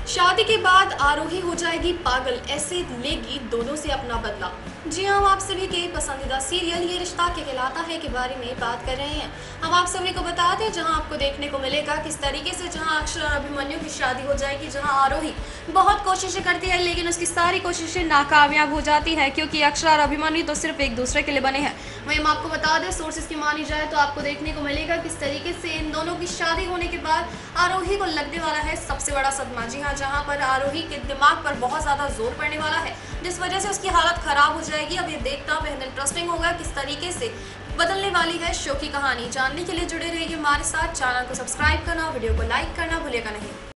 शादी के बाद आरोही हो जाएगी पागल, ऐसे लेगी दोनों से अपना बदला। जी हाँ, हम आप सभी के पसंदीदा सीरियल ये रिश्ता क्या कहलाता है के बारे में बात कर रहे हैं। हम आप सभी को बता दें, जहां आपको देखने को मिलेगा किस तरीके से जहां अक्षर और अभिमन्यु की शादी हो जाएगी, जहां आरोही बहुत कोशिशें करती है लेकिन उसकी सारी कोशिशें नाकामयाब हो जाती है, क्योंकि अक्षर और अभिमन्यु तो सिर्फ एक दूसरे के लिए बने हैं। वहीं हम आपको बता दें, सोर्सेज की मानी जाए तो आपको देखने को मिलेगा किस तरीके से इन दोनों की शादी होने के बाद आरोही को लगने वाला है सबसे बड़ा सदमा। जी हाँ, जहां पर आरोही के दिमाग पर बहुत ज़्यादा जोर पड़ने वाला है, जिस वजह से उसकी हालत खराब हो जाएगी। अब ये देखना बेहद इंटरेस्टिंग होगा किस तरीके से बदलने वाली है शो की कहानी। जानने के लिए जुड़े रहिए हमारे साथ। चैनल को सब्सक्राइब करना, वीडियो को लाइक करना भूलिएगा नहीं।